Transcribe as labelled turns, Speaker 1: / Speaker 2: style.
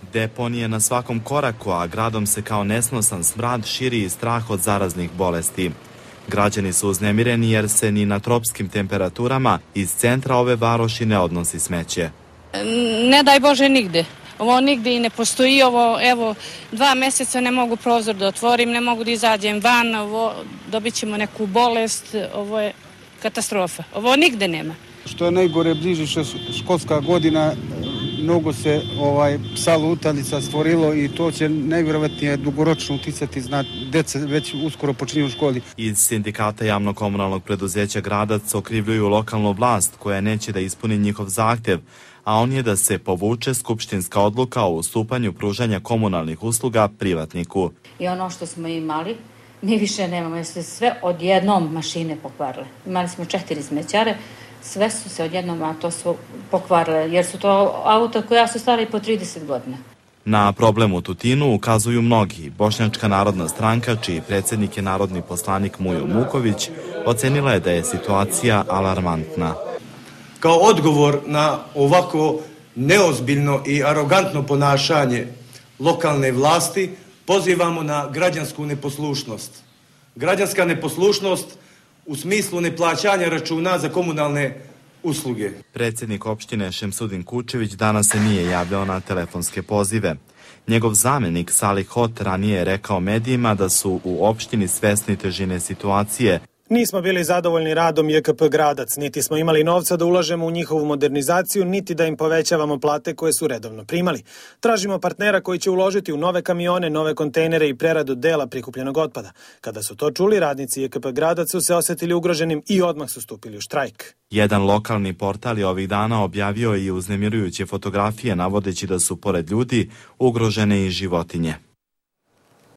Speaker 1: Deponije na svakom koraku, a gradom se kao nesnosan smrad širi i strah od zaraznih bolesti. Građani su uznemireni jer se ni na tropskim temperaturama iz centra ove varoši ne odnosi smeće.
Speaker 2: Ne daj Bože nigde. Ovo nigde i ne postoji. Ovo, evo, 2 meseca ne mogu prozor da otvorim, ne mogu da izađem van, dobit ćemo neku bolest, ovo je katastrofa. Ovo nigde nema.
Speaker 3: Što je najgore, bliži školska godina, mnogo se psa lutalica stvorilo i to će najvjerovatnije dugoročno uticati, deca već uskoro počinju u školi.
Speaker 1: Iz sindikata javno-komunalnog preduzeća Gradac okrivljuju lokalnu vlast koja neće da ispuni njihov zahtev, a on je da se povuče skupštinska odluka o ustupanju pružanja komunalnih usluga privatniku.
Speaker 4: I ono što smo imali, mi više nemamo, jer su sve odjednom mašine pokvarile. Imali smo 4 smećare, sve su se odjednom, a to su pokvarile, jer su to auta koja su stara i po 30 godina.
Speaker 1: Na problem u Tutinu ukazuju mnogi. Bošnjačka narodna stranka, čiji predsjednik je narodni poslanik Mujo Muković, ocenila je da je situacija alarmantna.
Speaker 5: Kao odgovor na ovako neozbiljno i arogantno ponašanje lokalne vlasti pozivamo na građansku neposlušnost. Građanska neposlušnost u smislu neplaćanja računa za komunalne usluge.
Speaker 1: Predsjednik opštine Šemsudin Kučević danas se nije javljao na telefonske pozive. Njegov zamenik Salih Hot ranije je rekao medijima da su u opštini svesni težine situacije.
Speaker 6: Nismo bili zadovoljni radom JKP Gradac, niti smo imali novca da ulažemo u njihovu modernizaciju, niti da im povećavamo plate koje su redovno primali. Tražimo partnera koji će uložiti u nove kamione, nove kontejnere i preradu dela prikupljenog otpada. Kada su to čuli, radnici JKP Gradac su se osjetili ugroženim i odmah su stupili u štrajk.
Speaker 1: Jedan lokalni portal je ovih dana objavio i uznemirujuće fotografije navodeći da su pored ljudi ugrožene i životinje.